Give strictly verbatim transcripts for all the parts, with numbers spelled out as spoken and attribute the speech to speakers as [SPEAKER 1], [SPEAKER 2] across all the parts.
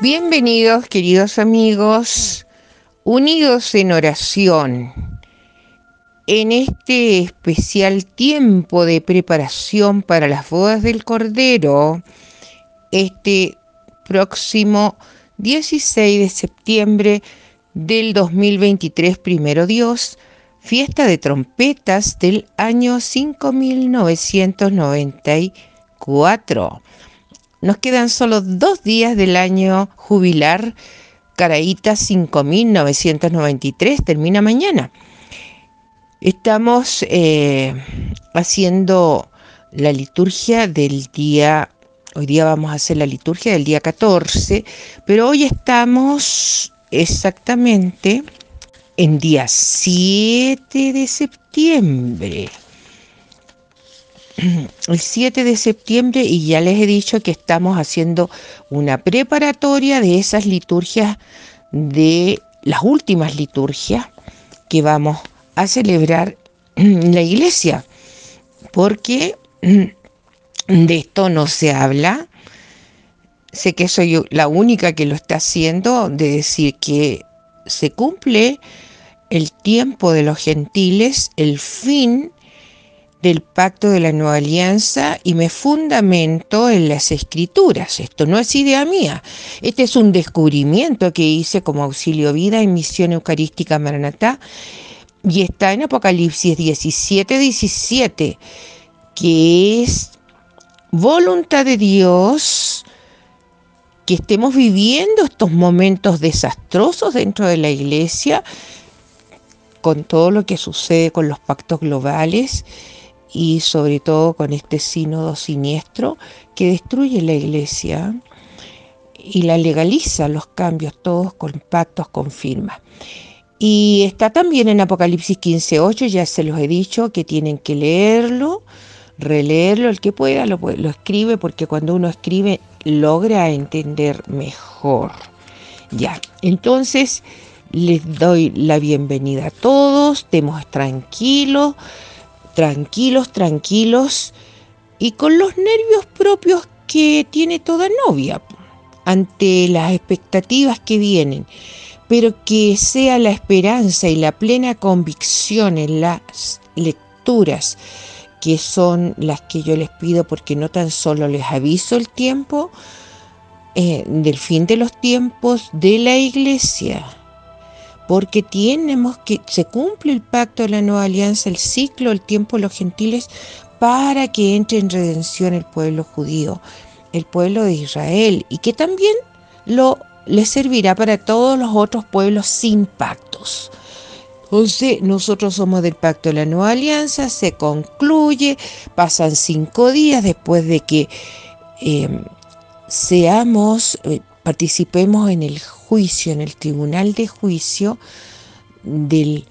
[SPEAKER 1] Bienvenidos, queridos amigos, unidos en oración, en este especial tiempo de preparación para las bodas del Cordero, este próximo dieciséis de septiembre del dos mil veintitrés, primero Dios, fiesta de trompetas del año cinco mil novecientos noventa y cuatro. Nos quedan solo dos días del año jubilar. Caraíta cinco mil novecientos noventa y tres termina mañana. Estamos eh, haciendo la liturgia del día, hoy día vamos a hacer la liturgia del día catorce, pero hoy estamos exactamente en día siete de septiembre. El siete de septiembre, y ya les he dicho que estamos haciendo una preparatoria de esas liturgias, de las últimas liturgias que vamos a celebrar en la iglesia, porque de esto no se habla. Sé que soy la única que lo está haciendo, de decir que se cumple el tiempo de los gentiles, el fin del pacto de la nueva alianza, y me fundamento en las escrituras. Esto no es idea mía, este es un descubrimiento que hice como Auxilio Vida en Misión Eucarística Maranatá, y está en Apocalipsis diecisiete diecisiete, que es voluntad de Dios que estemos viviendo estos momentos desastrosos dentro de la iglesia, con todo lo que sucede con los pactos globales, y sobre todo con este sínodo siniestro que destruye la iglesia y la legaliza, los cambios todos con pactos, con firmas. Y está también en Apocalipsis quince ocho, ya se los he dicho que tienen que leerlo, releerlo, el que pueda lo, lo escribe, porque cuando uno escribe logra entender mejor. Ya, entonces les doy la bienvenida a todos, estemos tranquilos, tranquilos, tranquilos, y con los nervios propios que tiene toda novia ante las expectativas que vienen, pero que sea la esperanza y la plena convicción en las lecturas, que son las que yo les pido, porque no tan solo les aviso el tiempo eh, del fin de los tiempos de la iglesia, porque tenemos que, se cumple el pacto de la nueva alianza, el ciclo, el tiempo de los gentiles, para que entre en redención el pueblo judío, el pueblo de Israel, y que también lo le servirá para todos los otros pueblos sin pactos. Entonces, nosotros somos del pacto de la nueva alianza, se concluye, pasan cinco días después de que eh, seamos, eh, participemos en el juicio, en el tribunal de juicio del,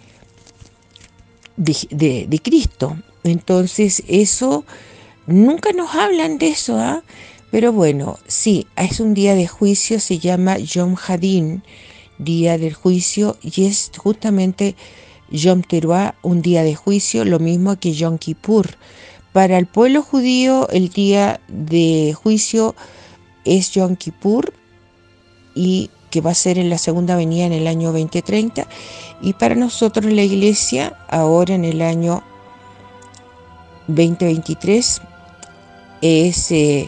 [SPEAKER 1] de, de, de Cristo. Entonces, eso, nunca nos hablan de eso, ¿ah? ¿eh? Pero bueno, sí, es un día de juicio, se llama Yom Hadin, día del juicio, y es justamente Yom Teruah, un día de juicio, lo mismo que Yom Kippur. Para el pueblo judío, el día de juicio es Yom Kippur, y que va a ser en la segunda venida en el año veinte treinta, y para nosotros la iglesia, ahora en el año veinte veintitrés, es eh,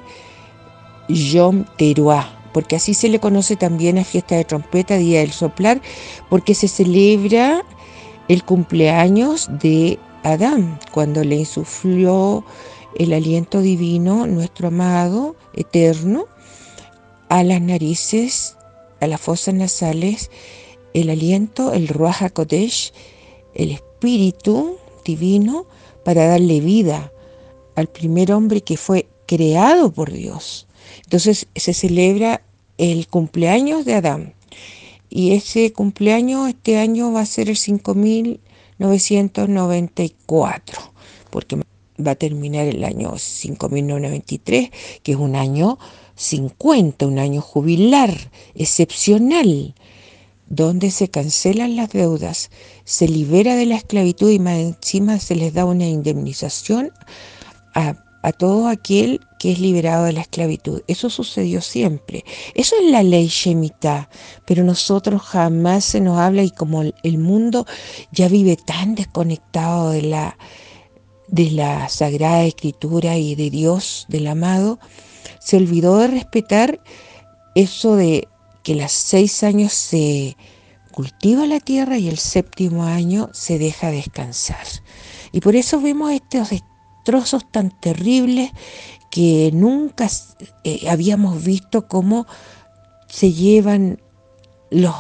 [SPEAKER 1] Yom Teruah, porque así se le conoce también a fiesta de trompeta, día del soplar, porque se celebra el cumpleaños de Adán, cuando le insufló el aliento divino, nuestro amado eterno, a las narices, a las fosas nasales, el aliento, el Ruach HaKodesh, el espíritu divino, para darle vida al primer hombre que fue creado por Dios. Entonces se celebra el cumpleaños de Adán, y ese cumpleaños este año va a ser el cinco mil novecientos noventa y cuatro, porque va a terminar el año cinco mil novecientos noventa y tres, que es un año cincuenta, un año jubilar, excepcional, donde se cancelan las deudas, se libera de la esclavitud, y más encima se les da una indemnización a a todo aquel que es liberado de la esclavitud. Eso sucedió siempre. Eso es la ley Shemitah, pero nosotros jamás se nos habla, y como el mundo ya vive tan desconectado de la, de la Sagrada Escritura y de Dios, del amado, se olvidó de respetar eso de que los seis años se cultiva la tierra y el séptimo año se deja descansar. Y por eso vemos estos destrozos tan terribles que nunca eh, habíamos visto, cómo se llevan los,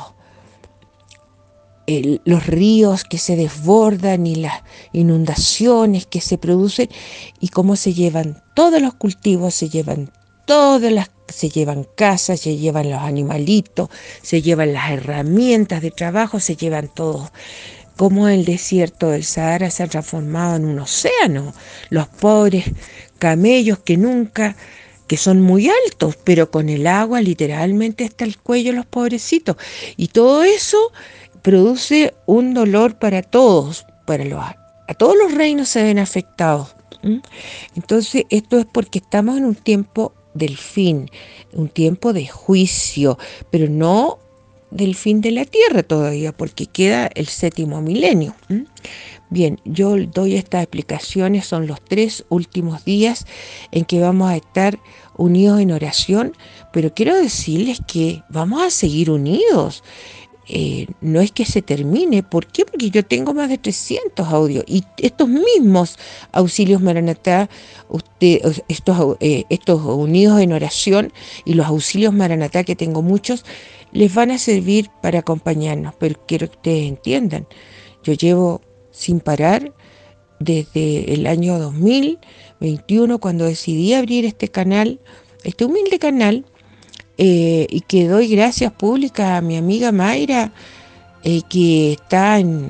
[SPEAKER 1] eh, los ríos que se desbordan y las inundaciones que se producen, y cómo se llevan todos los cultivos, se llevan todas las, se llevan casas, se llevan los animalitos, se llevan las herramientas de trabajo, se llevan todo. Como el desierto del Sahara se ha transformado en un océano. Los pobres camellos que nunca, que son muy altos, pero con el agua literalmente hasta el cuello los pobrecitos. Y todo eso produce un dolor para todos, para los, a todos los reinos se ven afectados. ¿Mm? Entonces esto es porque estamos en un tiempo del fin, un tiempo de juicio, pero no del fin de la tierra todavía, porque queda el séptimo milenio. ¿Mm? Bien, yo doy estas explicaciones, son los tres últimos días en que vamos a estar unidos en oración, pero quiero decirles que vamos a seguir unidos. Eh, no es que se termine. ¿Por qué? Porque yo tengo más de trescientos audios, y estos mismos auxilios Maranatá, usted, estos, eh, estos unidos en oración y los auxilios Maranatá, que tengo muchos, les van a servir para acompañarnos. Pero quiero que ustedes entiendan, yo llevo sin parar desde el año dos mil veintiuno, cuando decidí abrir este canal, este humilde canal, Eh, y que doy gracias públicas a mi amiga Mayra, eh, que está en,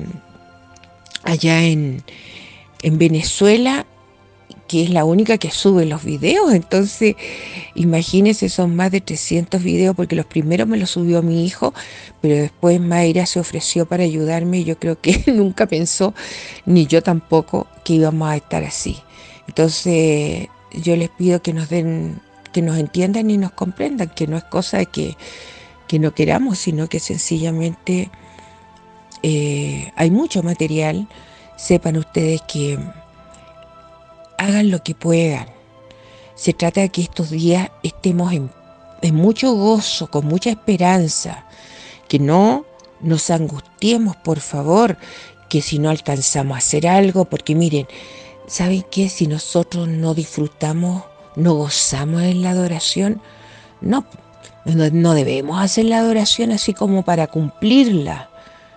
[SPEAKER 1] allá en, en Venezuela, que es la única que sube los videos. Entonces, imagínense, son más de trescientos videos, porque los primeros me los subió mi hijo, pero después Mayra se ofreció para ayudarme, y yo creo que nunca pensó, ni yo tampoco, que íbamos a estar así. Entonces, yo les pido que nos den, que nos entiendan y nos comprendan, que no es cosa de que, que no queramos, sino que sencillamente eh, hay mucho material. Sepan ustedes que hagan lo que puedan. Se trata de que estos días estemos en, en mucho gozo, con mucha esperanza, que no nos angustiemos, por favor, que si no alcanzamos a hacer algo, porque miren, ¿saben qué? Si nosotros no disfrutamos, no gozamos en la adoración, no, no, no debemos hacer la adoración así como para cumplirla.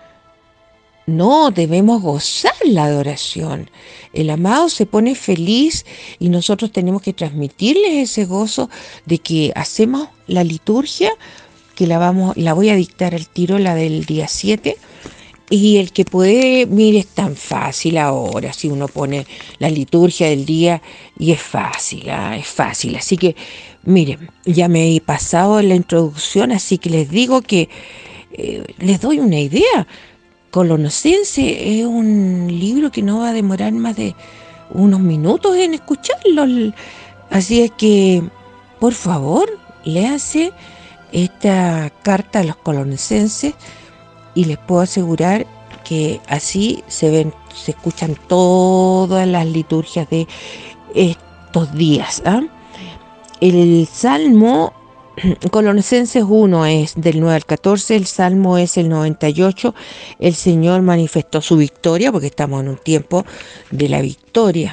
[SPEAKER 1] No, debemos gozar la adoración. El amado se pone feliz, y nosotros tenemos que transmitirles ese gozo de que hacemos la liturgia, que la vamos, la voy a dictar al tiro, la del día siete. Y el que puede, mire, es tan fácil ahora, si uno pone la liturgia del día, y es fácil, ¿eh? es fácil. Así que, miren, ya me he pasado en la introducción, así que les digo que eh, les doy una idea. Colonosense es un libro que no va a demorar más de unos minutos en escucharlo. Así es que, por favor, léanse esta carta a los colonosenses, y les puedo asegurar que así se ven, se escuchan todas las liturgias de estos días. ¿eh? El Salmo Colosenses uno es del nueve al catorce, el Salmo es el noventa y ocho. El Señor manifestó su victoria, porque estamos en un tiempo de la victoria.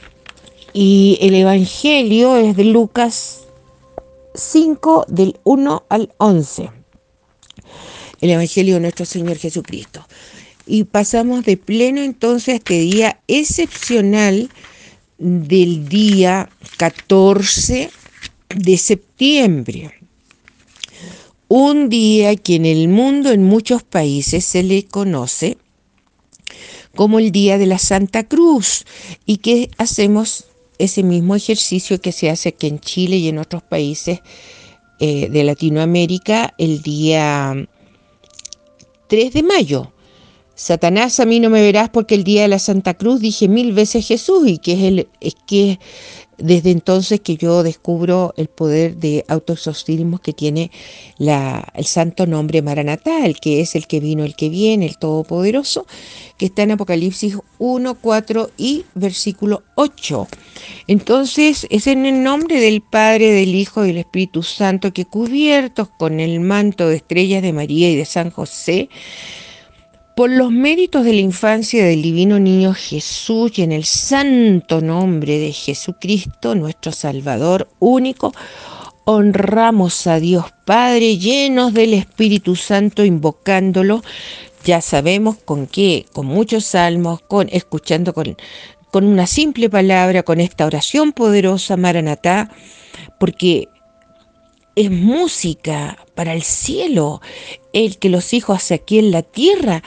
[SPEAKER 1] Y el Evangelio es de Lucas cinco, del uno al once. El Evangelio de nuestro Señor Jesucristo. Y pasamos de pleno entonces a este día excepcional del día catorce de septiembre. Un día que en el mundo, en muchos países, se le conoce como el Día de la Santa Cruz, y que hacemos ese mismo ejercicio que se hace aquí en Chile y en otros países eh, de Latinoamérica, el día tres de mayo. Satanás, a mí no me verás, porque el día de la Santa Cruz dije mil veces Jesús, y que es, el, es que desde entonces que yo descubro el poder de autoexorcismo que tiene la, el santo nombre Maranatá, el que es, el que vino, el que viene, el Todopoderoso, que está en Apocalipsis uno, cuatro y versículo ocho. Entonces es en el nombre del Padre, del Hijo y del Espíritu Santo que, cubiertos con el manto de estrellas de María y de San José, por los méritos de la infancia del divino niño Jesús y en el santo nombre de Jesucristo, nuestro Salvador único, honramos a Dios Padre llenos del Espíritu Santo, invocándolo. Ya sabemos con qué, con muchos salmos, con escuchando con, con una simple palabra, con esta oración poderosa, Maranatá, porque es música para el cielo, el que los hijos hace aquí en la tierra.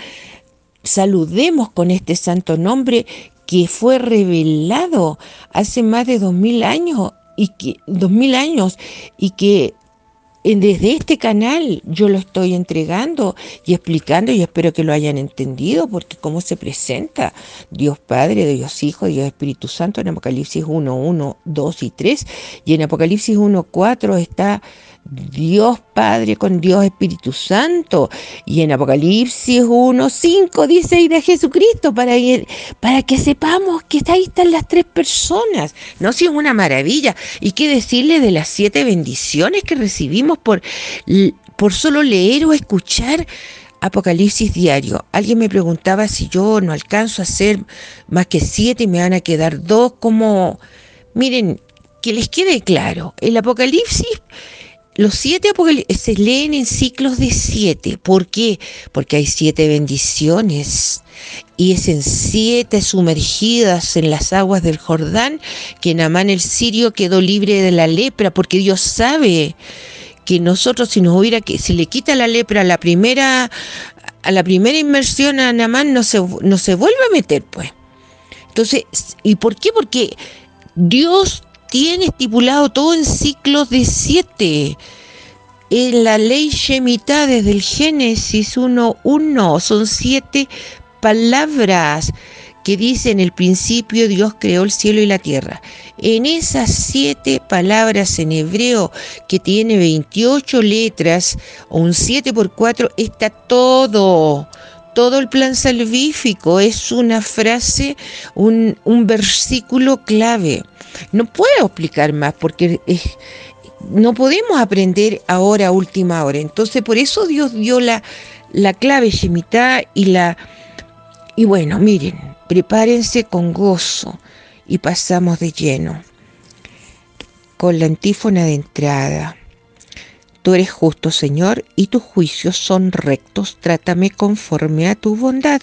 [SPEAKER 1] Saludemos con este santo nombre que fue revelado hace más de dos mil años y que dos mil años y que desde este canal yo lo estoy entregando y explicando, y espero que lo hayan entendido, porque cómo se presenta Dios Padre, Dios Hijo, Dios Espíritu Santo en Apocalipsis uno, uno, dos y tres, y en Apocalipsis uno, cuatro está Dios Padre con Dios Espíritu Santo, y en Apocalipsis uno, cinco dice ir a Jesucristo para, ir, para que sepamos que ahí están las tres personas. No, si es una maravilla. Y qué decirle de las siete bendiciones que recibimos por, por solo leer o escuchar Apocalipsis diario. Alguien me preguntaba si yo no alcanzo a hacer más que siete y me van a quedar dos. Como, miren, que les quede claro, el Apocalipsis, los siete apocalipsis se leen en ciclos de siete. ¿Por qué? Porque hay siete bendiciones y es en siete sumergidas en las aguas del Jordán que Naamán el sirio quedó libre de la lepra, porque Dios sabe que nosotros, si nos hubiera, que si le quita la lepra a la primera, a la primera inmersión a Naamán, no se, no se vuelve a meter, pues. Entonces, ¿y por qué? Porque Dios tiene estipulado todo en ciclos de siete. En la ley Shemitah, desde el Génesis uno uno, son siete palabras que dice: en el principio Dios creó el cielo y la tierra. En esas siete palabras en hebreo, que tiene veintiocho letras, o un siete por cuatro, está todo. Todo el plan salvífico es una frase, un, un versículo clave. No puedo explicar más porque es, no podemos aprender ahora a última hora. Entonces, por eso Dios dio la, la clave Shemitah y la... Y bueno, miren, prepárense con gozo y pasamos de lleno con la antífona de entrada. Tú eres justo, Señor, y tus juicios son rectos. Trátame conforme a tu bondad.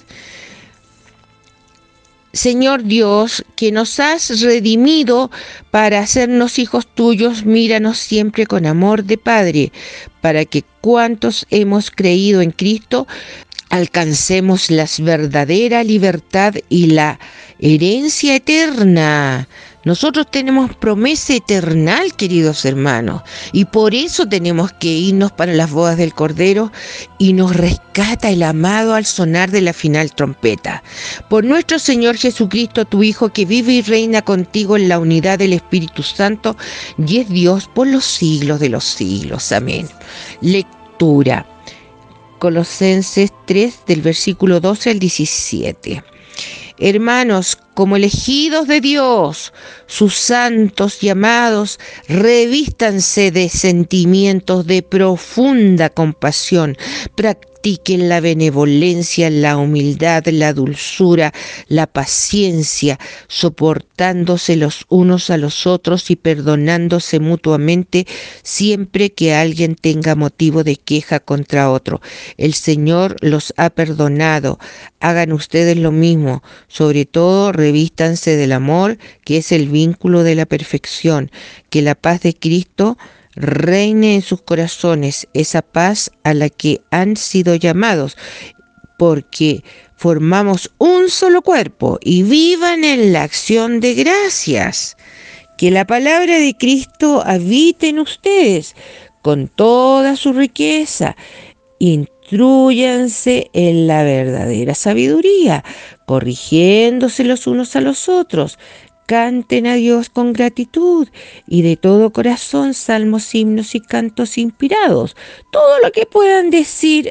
[SPEAKER 1] Señor Dios, que nos has redimido para hacernos hijos tuyos, míranos siempre con amor de Padre, para que cuantos hemos creído en Cristo alcancemos la verdadera libertad y la herencia eterna. Nosotros tenemos promesa eternal, queridos hermanos, y por eso tenemos que irnos para las bodas del Cordero, y nos rescata el amado al sonar de la final trompeta. Por nuestro Señor Jesucristo, tu Hijo, que vive y reina contigo en la unidad del Espíritu Santo, y es Dios por los siglos de los siglos. Amén. Lectura. Colosenses tres, del versículo doce al diecisiete. Hermanos, como elegidos de Dios, sus santos y amados, revístanse de sentimientos de profunda compasión. Practiquen la benevolencia, la humildad, la dulzura, la paciencia, soportándose los unos a los otros y perdonándose mutuamente siempre que alguien tenga motivo de queja contra otro. El Señor los ha perdonado. Hagan ustedes lo mismo. Sobre todo, revístanse del amor, que es el vínculo de la perfección. Que la paz de Cristo reine en sus corazones, esa paz a la que han sido llamados, porque formamos un solo cuerpo, y vivan en la acción de gracias. Que la palabra de Cristo habite en ustedes con toda su riqueza. Instrúyanse en la verdadera sabiduría, corrigiéndose los unos a los otros. Canten a Dios con gratitud y de todo corazón salmos, himnos y cantos inspirados. Todo lo que puedan decir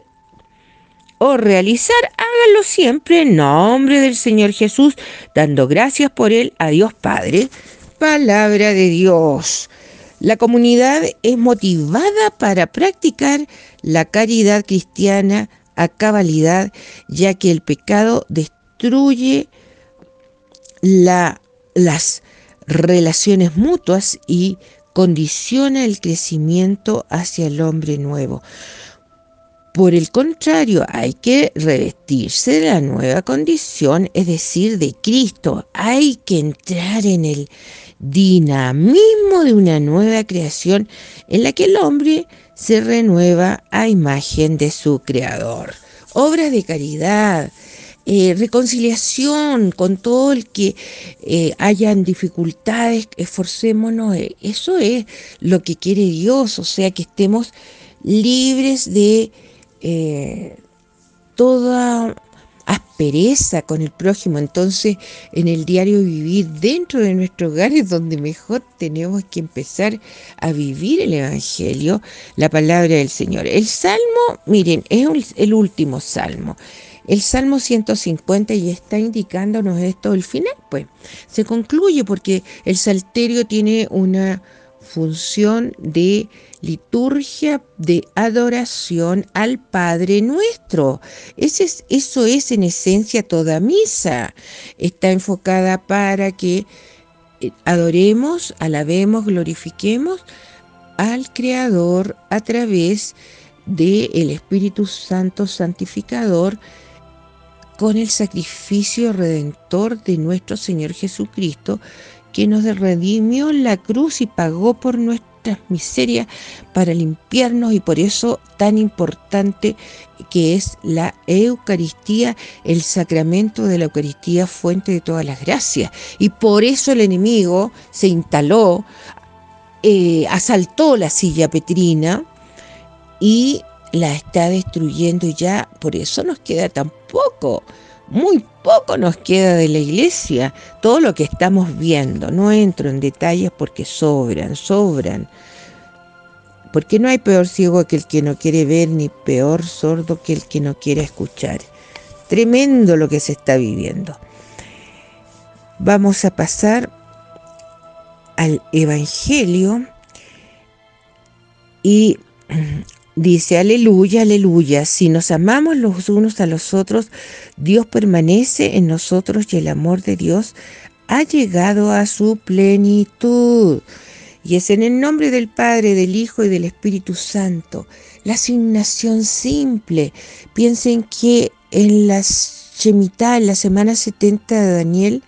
[SPEAKER 1] o realizar, háganlo siempre en nombre del Señor Jesús, dando gracias por él a Dios Padre. Palabra de Dios. La comunidad es motivada para practicar la caridad cristiana a cabalidad, ya que el pecado destruye la, las relaciones mutuas y condiciona el crecimiento hacia el hombre nuevo. Por el contrario, hay que revestirse de la nueva condición, es decir, de Cristo. Hay que entrar en el dinamismo de una nueva creación en la que el hombre se renueva a imagen de su Creador. Obras de caridad, eh, reconciliación con todo el que eh, hayan dificultades, esforcémonos. Eso es lo que quiere Dios, o sea, que estemos libres de Eh, toda aspereza con el prójimo. Entonces, en el diario vivir dentro de nuestro hogar es donde mejor tenemos que empezar a vivir el Evangelio, la palabra del Señor. El Salmo, miren, es el último Salmo. El Salmo ciento cincuenta y está indicándonos esto al final, pues se concluye porque el Salterio tiene una función de liturgia de adoración al Padre Nuestro. Ese es, eso es en esencia toda misa. Está enfocada para que adoremos, alabemos, glorifiquemos al Creador a través del Espíritu Santo santificador con el sacrificio redentor de nuestro Señor Jesucristo, que nos redimió en la cruz y pagó por nuestras miserias para limpiarnos, y por eso tan importante que es la Eucaristía, el sacramento de la Eucaristía, fuente de todas las gracias. Y por eso el enemigo se instaló, eh, asaltó la silla petrina y la está destruyendo ya. Por eso nos queda tan poco. Muy poco nos queda de la iglesia, todo lo que estamos viendo. No entro en detalles porque sobran, sobran. Porque no hay peor ciego que el que no quiere ver, ni peor sordo que el que no quiere escuchar. Tremendo lo que se está viviendo. Vamos a pasar al Evangelio y dice: aleluya, aleluya, si nos amamos los unos a los otros, Dios permanece en nosotros y el amor de Dios ha llegado a su plenitud. Y es en el nombre del Padre, del Hijo y del Espíritu Santo. La asignación simple. Piensen que en la Shemitah, en la semana setenta de Daniel,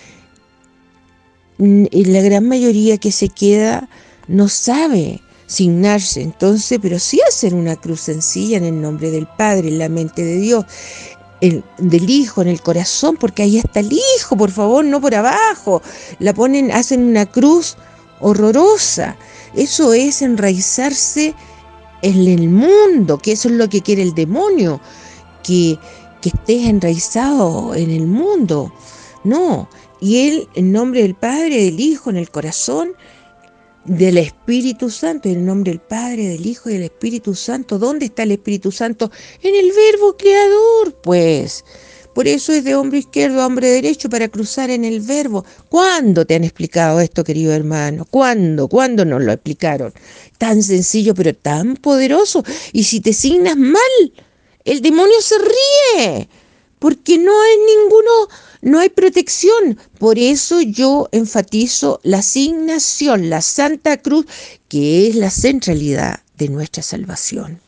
[SPEAKER 1] la gran mayoría que se queda no sabe signarse, entonces, pero sí hacer una cruz sencilla en el nombre del Padre, en la mente de Dios, el, del Hijo, en el corazón, porque ahí está el Hijo, por favor, no por abajo. La ponen, hacen una cruz horrorosa. Eso es enraizarse en el mundo, que eso es lo que quiere el demonio, que, que estés enraizado en el mundo. No, y Él, en nombre del Padre, del Hijo, en el corazón, del Espíritu Santo, en el nombre del Padre, del Hijo y del Espíritu Santo. ¿Dónde está el Espíritu Santo? En el Verbo Creador, pues. Por eso es de hombre izquierdo a hombre derecho, para cruzar en el Verbo. ¿Cuándo te han explicado esto, querido hermano? ¿Cuándo? ¿Cuándo nos lo explicaron? Tan sencillo, pero tan poderoso. Y si te signas mal, el demonio se ríe, porque no hay ninguno, no hay protección. Por eso yo enfatizo la asignación, la Santa Cruz, que es la centralidad de nuestra salvación.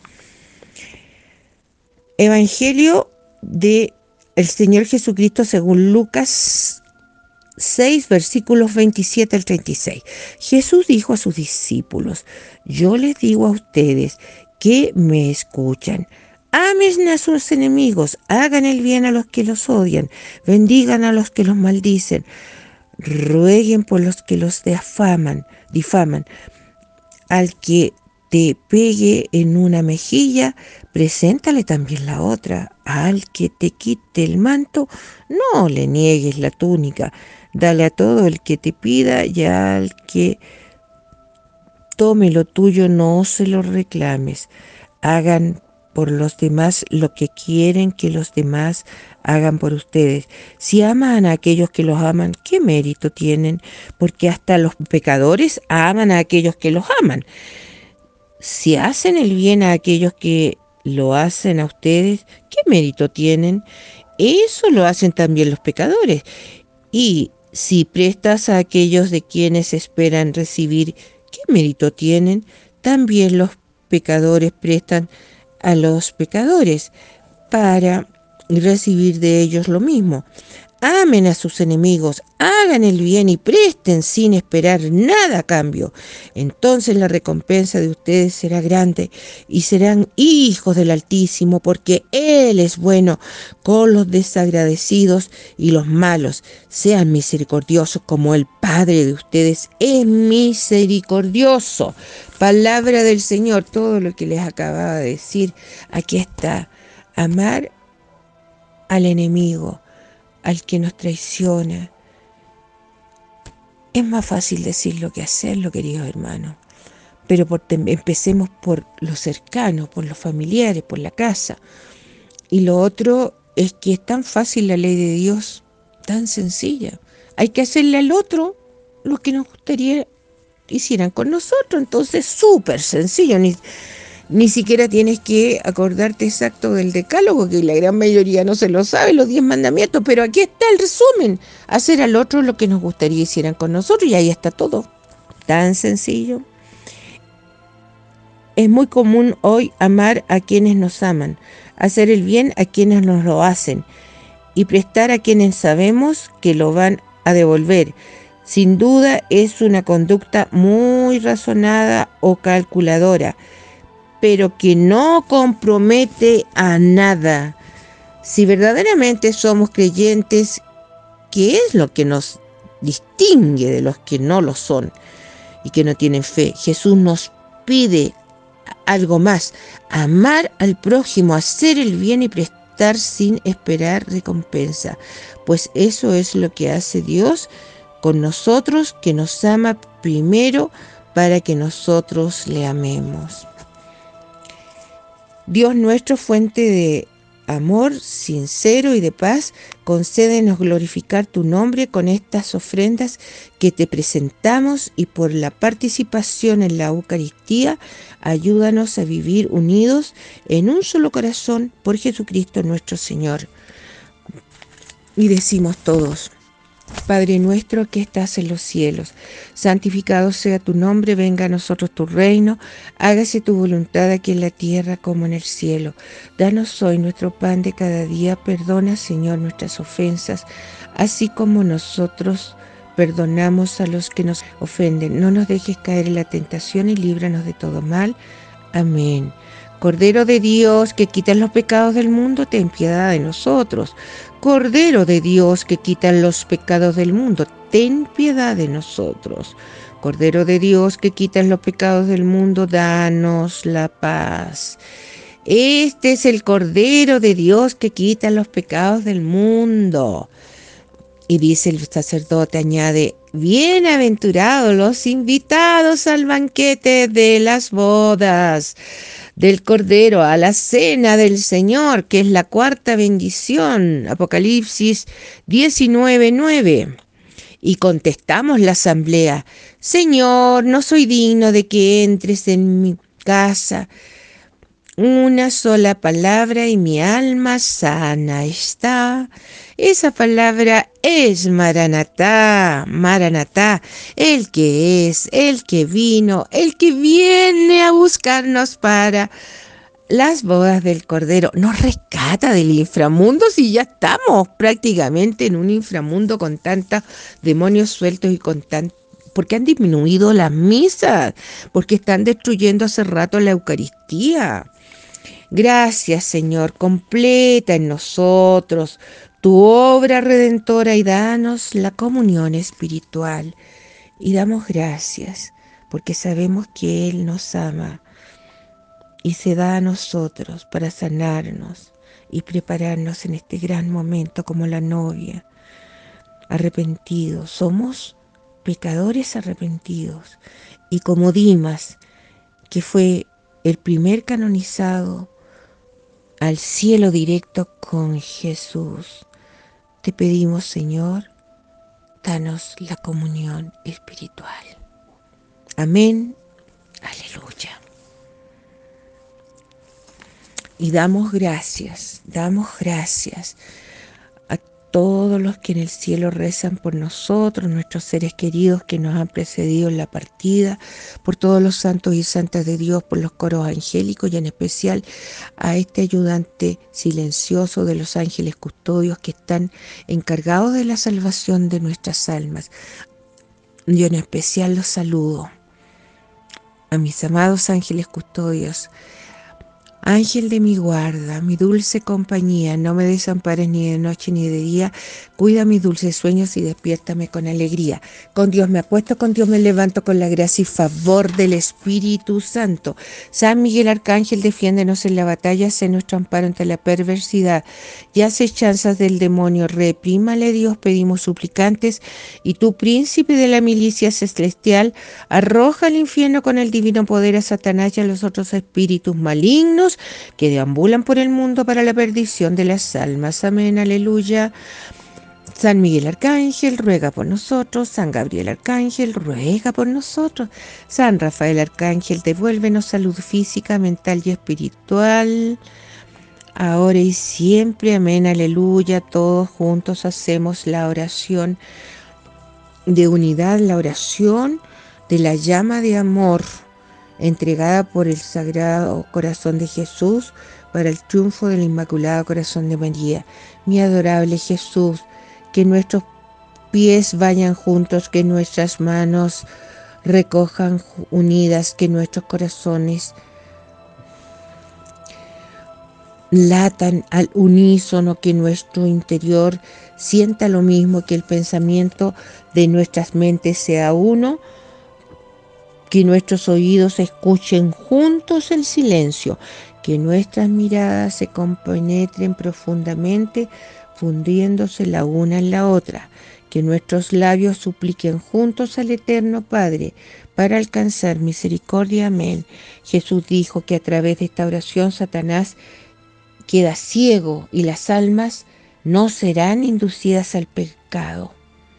[SPEAKER 1] Evangelio de el Señor Jesucristo según Lucas seis, versículos veintisiete al treinta y seis. Jesús dijo a sus discípulos: yo les digo a ustedes que me escuchan, amen a sus enemigos, hagan el bien a los que los odian, bendigan a los que los maldicen, rueguen por los que los difaman, difaman. Al que te pegue en una mejilla, preséntale también la otra. Al que te quite el manto, no le niegues la túnica. Dale a todo el que te pida y al que tome lo tuyo no se lo reclames. Hagan por los demás lo que quieren que los demás hagan por ustedes. Si aman a aquellos que los aman, ¿qué mérito tienen? Porque hasta los pecadores aman a aquellos que los aman. Si hacen el bien a aquellos que lo hacen a ustedes, ¿qué mérito tienen? Eso lo hacen también los pecadores. Y si prestas a aquellos de quienes esperan recibir, ¿qué mérito tienen? También los pecadores prestan a los pecadores para recibir de ellos lo mismo. Amen a sus enemigos, hagan el bien y presten sin esperar nada a cambio. Entonces la recompensa de ustedes será grande y serán hijos del Altísimo, porque Él es bueno con los desagradecidos y los malos. Sean misericordiosos como el Padre de ustedes es misericordioso. Palabra del Señor, todo lo que les acababa de decir, aquí está. Amar al enemigo, al que nos traiciona. Es más fácil decirlo que hacerlo, queridos hermanos. Pero por, empecemos por lo cercano, por los familiares, por la casa. Y lo otro es que es tan fácil la ley de Dios, tan sencilla. Hay que hacerle al otro lo que nos gustaría hicieran con nosotros. Entonces, súper sencillo. Ni, Ni siquiera tienes que acordarte exacto del decálogo, que la gran mayoría no se lo sabe, los diez mandamientos, pero aquí está el resumen. Hacer al otro lo que nos gustaría hicieran con nosotros y ahí está todo. Tan sencillo. Es muy común hoy amar a quienes nos aman, hacer el bien a quienes nos lo hacen y prestar a quienes sabemos que lo van a devolver. Sin duda es una conducta muy razonada o calculadora, pero que no compromete a nada. Si verdaderamente somos creyentes, ¿qué es lo que nos distingue de los que no lo son y que no tienen fe? Jesús nos pide algo más: amar al prójimo, hacer el bien y prestar sin esperar recompensa. Pues eso es lo que hace Dios con nosotros, que nos ama primero para que nosotros le amemos. Dios nuestro, fuente de amor sincero y de paz, concédenos glorificar tu nombre con estas ofrendas que te presentamos, y por la participación en la Eucaristía, ayúdanos a vivir unidos en un solo corazón por Jesucristo nuestro Señor. Y decimos todos: Padre nuestro que estás en los cielos, santificado sea tu nombre, venga a nosotros tu reino, hágase tu voluntad aquí en la tierra como en el cielo. Danos hoy nuestro pan de cada día, perdona, Señor, nuestras ofensas, así como nosotros perdonamos a los que nos ofenden. No nos dejes caer en la tentación y líbranos de todo mal. Amén. Cordero de Dios, que quitas los pecados del mundo, ten piedad de nosotros. Cordero de Dios, que quitas los pecados del mundo, ten piedad de nosotros. Cordero de Dios, que quitas los pecados del mundo, danos la paz. Este es el Cordero de Dios que quita los pecados del mundo. Y dice el sacerdote, añade: bienaventurados los invitados al banquete de las bodas del Cordero, a la cena del Señor, que es la cuarta bendición. Apocalipsis diecinueve nueve. Y contestamos la asamblea: Señor, no soy digno de que entres en mi casa. Una sola palabra y mi alma sana está. Esa palabra es Maranatá, Maranatá, el que es, el que vino, el que viene a buscarnos para las bodas del Cordero. Nos rescata del inframundo, si ya estamos prácticamente en un inframundo con tantos demonios sueltos y con tantos... Porque han disminuido las misas, porque están destruyendo hace rato la Eucaristía. Gracias, Señor, completa en nosotros tu obra redentora y danos la comunión espiritual. Y damos gracias porque sabemos que Él nos ama y se da a nosotros para sanarnos y prepararnos en este gran momento como la novia. arrepentidos, somos pecadores arrepentidos. Y como Dimas, que fue el primer canonizado al cielo directo con Jesús, te pedimos, Señor, danos la comunión espiritual. Amén. Aleluya. Y damos gracias, damos gracias a todos los que en el cielo rezan por nosotros, nuestros seres queridos que nos han precedido en la partida, por todos los santos y santas de Dios, por los coros angélicos y en especial a este ayudante silencioso de los ángeles custodios que están encargados de la salvación de nuestras almas. Yo en especial los saludo a mis amados ángeles custodios. Ángel de mi guarda, mi dulce compañía, no me desampares ni de noche ni de día, cuida mis dulces sueños y despiértame con alegría. Con Dios me acuesto, con Dios me levanto, con la gracia y favor del Espíritu Santo. San Miguel Arcángel, defiéndenos en la batalla, sé nuestro amparo ante la perversidad y acechanzas del demonio. Reprímale, Dios, pedimos suplicantes, y tú, príncipe de la milicia celestial, arroja al infierno con el divino poder a Satanás y a los otros espíritus malignos que deambulan por el mundo para la perdición de las almas. Amén, aleluya. San Miguel Arcángel, ruega por nosotros. San Gabriel Arcángel, ruega por nosotros. San Rafael Arcángel, devuélvenos salud física, mental y espiritual, ahora y siempre. Amén, aleluya. Todos juntos hacemos la oración de unidad, la oración de la llama de amor entregada por el Sagrado Corazón de Jesús para el triunfo del Inmaculado Corazón de María. Mi adorable Jesús, que nuestros pies vayan juntos, que nuestras manos recojan unidas, que nuestros corazones latan al unísono, que nuestro interior sienta lo mismo, que el pensamiento de nuestras mentes sea uno, que nuestros oídos escuchen juntos el silencio, que nuestras miradas se compenetren profundamente, fundiéndose la una en la otra, que nuestros labios supliquen juntos al Eterno Padre para alcanzar misericordia. Amén. Jesús dijo que a través de esta oración Satanás queda ciego y las almas no serán inducidas al pecado.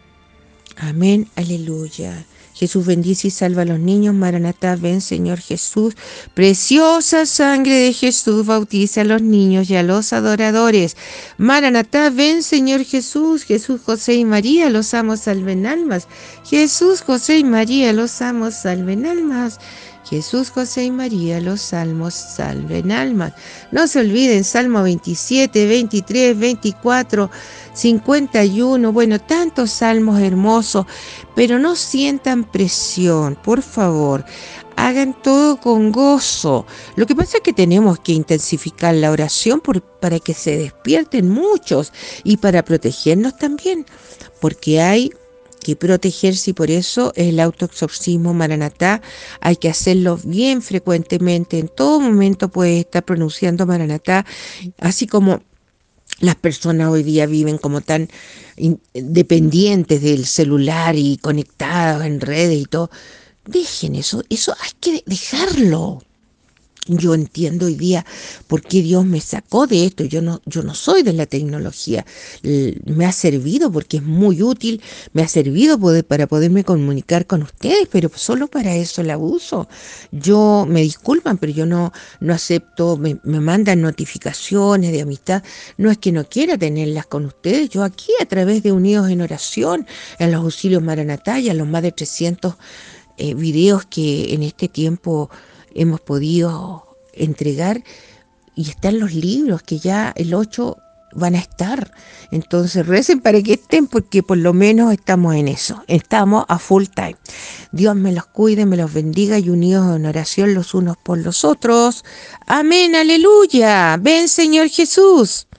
[SPEAKER 1] Amén, aleluya. Jesús bendice y salva a los niños. Maranatá, ven Señor Jesús. Preciosa sangre de Jesús bautiza a los niños y a los adoradores. Maranatá, ven Señor Jesús. Jesús, José y María, los amos salven almas. Jesús, José y María, los amos salven almas. Jesús, José y María, los salmos salven almas. No se olviden, Salmo veintisiete, veintitrés, veinticuatro, cincuenta y uno, bueno, tantos salmos hermosos, pero no sientan presión, por favor, hagan todo con gozo. Lo que pasa es que tenemos que intensificar la oración por, para que se despierten muchos y para protegernos también, porque hay que protegerse, y por eso el autoexorcismo Maranatá hay que hacerlo bien frecuentemente. En todo momento puedes estar pronunciando Maranatá, así como las personas hoy día viven como tan dependientes del celular y conectados en redes y todo. Dejen eso, eso hay que dejarlo. Yo entiendo hoy día por qué Dios me sacó de esto. Yo no, yo no soy de la tecnología. Me ha servido porque es muy útil, me ha servido poder, para poderme comunicar con ustedes, pero solo para eso la uso. Yo, me disculpan, pero yo no, no acepto, me, me mandan notificaciones de amistad. No es que no quiera tenerlas con ustedes. Yo aquí, a través de Unidos en Oración, en los auxilios Maranatá, y a los más de trescientos eh, videos que en este tiempo hemos podido entregar, y están los libros que ya el ocho van a estar. Entonces recen para que estén, porque por lo menos estamos en eso, estamos a full time. Dios me los cuide, me los bendiga, y unidos en oración los unos por los otros. Amén, aleluya. Ven Señor Jesús.